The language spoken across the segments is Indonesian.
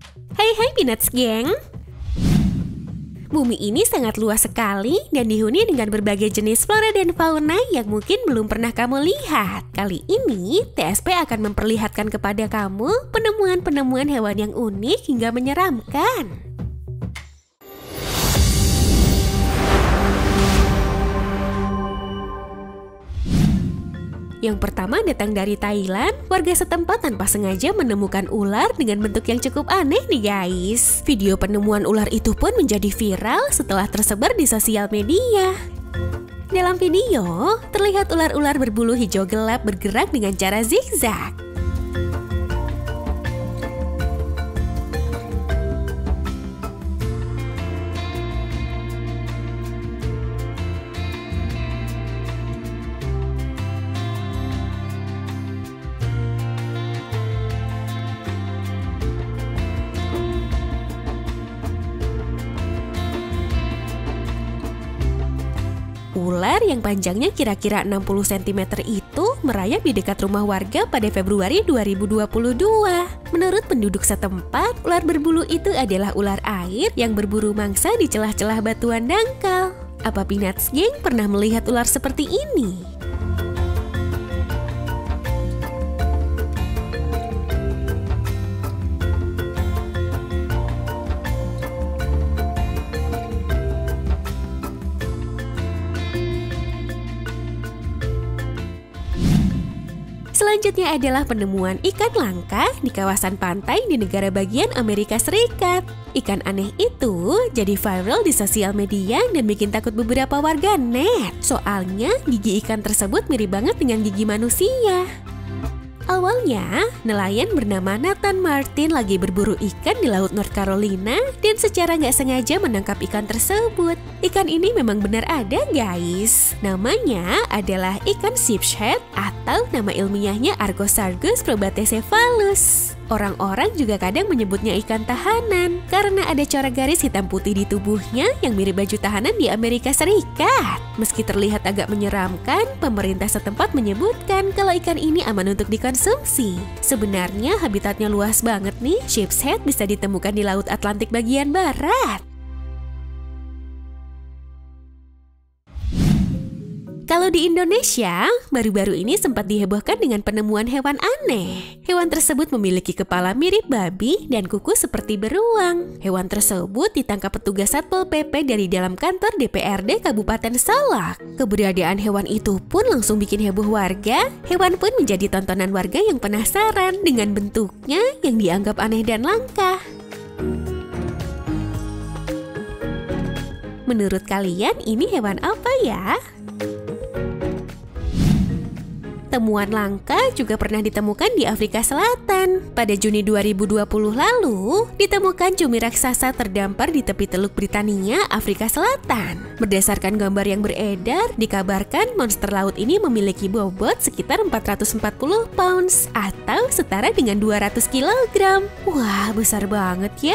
Hai Peanuts Gang. Bumi ini sangat luas sekali dan dihuni dengan berbagai jenis flora dan fauna yang mungkin belum pernah kamu lihat. Kali ini, TSP akan memperlihatkan kepada kamu penemuan-penemuan hewan yang unik hingga menyeramkan. Yang pertama datang dari Thailand, warga setempat tanpa sengaja menemukan ular dengan bentuk yang cukup aneh nih guys. Video penemuan ular itu pun menjadi viral setelah tersebar di sosial media. Dalam video, terlihat ular-ular berbulu hijau gelap bergerak dengan cara zigzag. Ular yang panjangnya kira-kira 60 cm itu merayap di dekat rumah warga pada Februari 2022. Menurut penduduk setempat, ular berbulu itu adalah ular air yang berburu mangsa di celah-celah batuan dangkal. Apa Peanuts Gang pernah melihat ular seperti ini? Selanjutnya adalah penemuan ikan langka di kawasan pantai di negara bagian Amerika Serikat. Ikan aneh itu jadi viral di sosial media dan bikin takut beberapa warganet. Soalnya gigi ikan tersebut mirip banget dengan gigi manusia. Awalnya, nelayan bernama Nathan Martin lagi berburu ikan di Laut North Carolina dan secara nggak sengaja menangkap ikan tersebut. Ikan ini memang benar ada guys. Namanya adalah ikan sheepshead atau nama ilmiahnya Argosargus probatecephalus. Orang-orang juga kadang menyebutnya ikan tahanan karena ada corak garis hitam putih di tubuhnya yang mirip baju tahanan di Amerika Serikat. Meski terlihat agak menyeramkan, pemerintah setempat menyebutkan kalau ikan ini aman untuk dikonsumsi. Sebenarnya habitatnya luas banget nih, sheepshead bisa ditemukan di Laut Atlantik bagian barat. Kalau di Indonesia, baru-baru ini sempat dihebohkan dengan penemuan hewan aneh. Hewan tersebut memiliki kepala mirip babi dan kuku seperti beruang. Hewan tersebut ditangkap petugas Satpol PP dari dalam kantor DPRD Kabupaten Solok. Keberadaan hewan itu pun langsung bikin heboh warga. Hewan pun menjadi tontonan warga yang penasaran dengan bentuknya yang dianggap aneh dan langka. Menurut kalian ini hewan apa ya? Temuan langka juga pernah ditemukan di Afrika Selatan. Pada Juni 2020 lalu, ditemukan cumi raksasa terdampar di tepi Teluk Britania, Afrika Selatan. Berdasarkan gambar yang beredar, dikabarkan monster laut ini memiliki bobot sekitar 440 pounds atau setara dengan 200 kg. Wah, besar banget ya.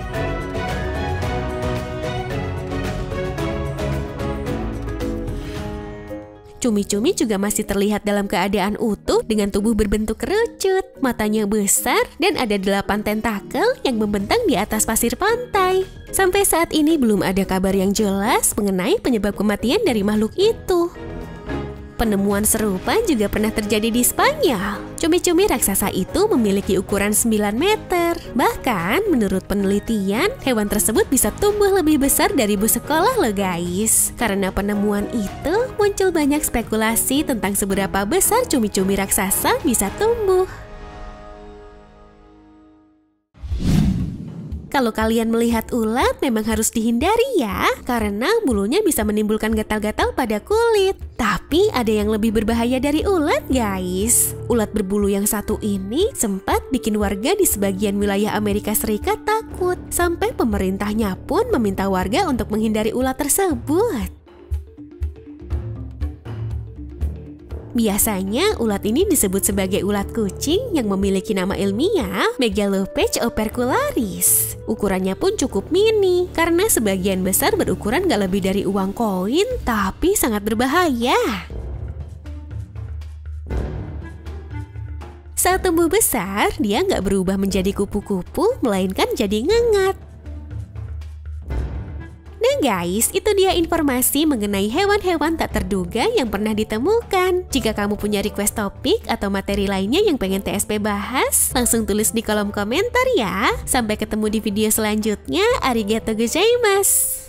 Cumi-cumi juga masih terlihat dalam keadaan utuh dengan tubuh berbentuk kerucut, matanya besar, dan ada 8 tentakel yang membentang di atas pasir pantai. Sampai saat ini belum ada kabar yang jelas mengenai penyebab kematian dari makhluk itu. Penemuan serupa juga pernah terjadi di Spanyol. Cumi-cumi raksasa itu memiliki ukuran 9 meter. Bahkan, menurut penelitian, hewan tersebut bisa tumbuh lebih besar dari bus sekolah loh guys. Karena penemuan itu, muncul banyak spekulasi tentang seberapa besar cumi-cumi raksasa bisa tumbuh. Kalau kalian melihat ulat memang harus dihindari ya, karena bulunya bisa menimbulkan gatal-gatal pada kulit. Tapi ada yang lebih berbahaya dari ulat guys. Ulat berbulu yang satu ini sempat bikin warga di sebagian wilayah Amerika Serikat takut. Sampai pemerintahnya pun meminta warga untuk menghindari ulat tersebut. Biasanya ulat ini disebut sebagai ulat kucing yang memiliki nama ilmiah Megalopage opercularis. Ukurannya pun cukup mini karena sebagian besar berukuran gak lebih dari uang koin, tapi sangat berbahaya. Saat tumbuh besar, dia nggak berubah menjadi kupu-kupu, melainkan jadi ngengat. Nah guys, itu dia informasi mengenai hewan-hewan tak terduga yang pernah ditemukan. Jika kamu punya request topik atau materi lainnya yang pengen TSP bahas, langsung tulis di kolom komentar ya. Sampai ketemu di video selanjutnya. Arigatou gozaimasu.